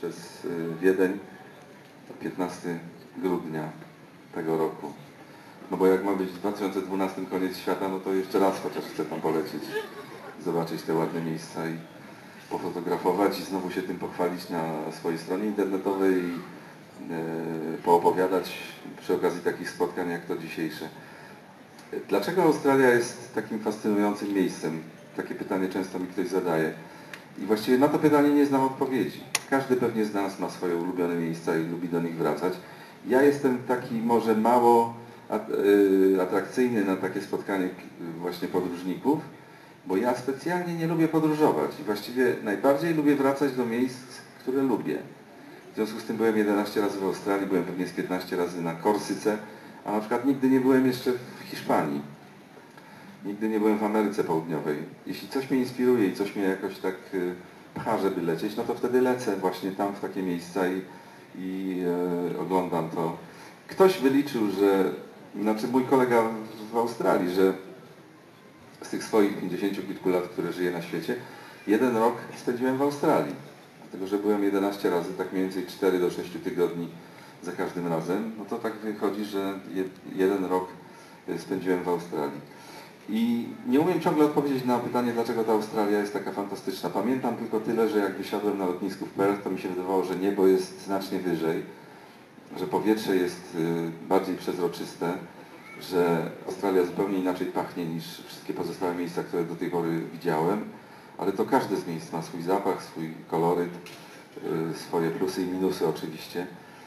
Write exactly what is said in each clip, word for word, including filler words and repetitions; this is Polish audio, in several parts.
przez Wiedeń piętnastego grudnia tego roku. No bo jak ma być w dwa tysiące dwunastym koniec świata, no to jeszcze raz chociaż chcę tam polecieć, zobaczyć te ładne miejsca i pofotografować i znowu się tym pochwalić na swojej stronie internetowej i e, poopowiadać przy okazji takich spotkań jak to dzisiejsze. Dlaczego Australia jest takim fascynującym miejscem? Takie pytanie często mi ktoś zadaje. I właściwie na to pytanie nie znam odpowiedzi. Każdy pewnie z nas ma swoje ulubione miejsca i lubi do nich wracać. Ja jestem taki może mało atrakcyjny na takie spotkanie właśnie podróżników, bo ja specjalnie nie lubię podróżować i właściwie najbardziej lubię wracać do miejsc, które lubię. W związku z tym byłem jedenaście razy w Australii, byłem pewnie z piętnaście razy na Korsyce, a na przykład nigdy nie byłem jeszcze w Hiszpanii. Nigdy nie byłem w Ameryce Południowej. Jeśli coś mnie inspiruje i coś mnie jakoś tak pcha, żeby lecieć, no to wtedy lecę właśnie tam w takie miejsca i, i e, oglądam to. Ktoś wyliczył, że, znaczy mój kolega w Australii, że z tych swoich pięćdziesięciu kilku lat, które żyję na świecie, jeden rok spędziłem w Australii. Dlatego, że byłem jedenaście razy, tak mniej więcej cztery do sześciu tygodni za każdym razem, no to tak wychodzi, że jeden rok spędziłem w Australii. I nie umiem ciągle odpowiedzieć na pytanie, dlaczego ta Australia jest taka fantastyczna. Pamiętam tylko tyle, że jak wysiadłem na lotnisku w Perth, to mi się wydawało, że niebo jest znacznie wyżej, że powietrze jest bardziej przezroczyste, że Australia zupełnie inaczej pachnie niż wszystkie pozostałe miejsca, które do tej pory widziałem, ale to każde z miejsc ma swój zapach, swój koloryt, swoje plusy i minusy oczywiście.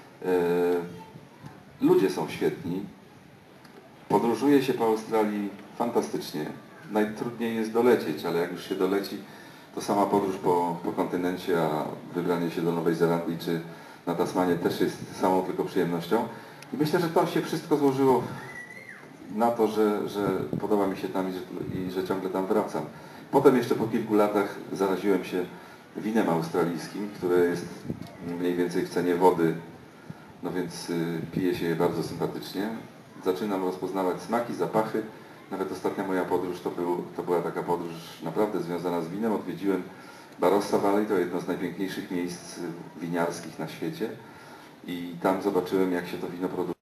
Ludzie są świetni. Podróżuje się po Australii fantastycznie. Najtrudniej jest dolecieć, ale jak już się doleci, to sama podróż po, po kontynencie, a wybranie się do Nowej Zelandii czy na Tasmanię też jest samą tylko przyjemnością. I myślę, że to się wszystko złożyło na to, że, że podoba mi się tam i że, i że ciągle tam wracam. Potem jeszcze po kilku latach zaraziłem się winem australijskim, które jest mniej więcej w cenie wody, no więc y, pije się je bardzo sympatycznie. Zaczynam rozpoznawać smaki, zapachy. Nawet ostatnia moja podróż to, był, to była taka podróż naprawdę związana z winem. Odwiedziłem Barossa Valley, to jedno z najpiękniejszych miejsc winiarskich na świecie i tam zobaczyłem, jak się to wino produkuje.